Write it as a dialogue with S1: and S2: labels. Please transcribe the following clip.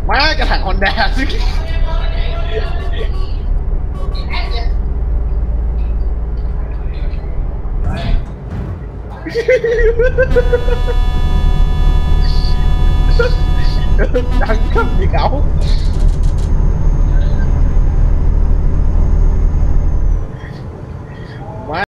S1: มากระถางฮอนด้าซึ่งดังกับเดียว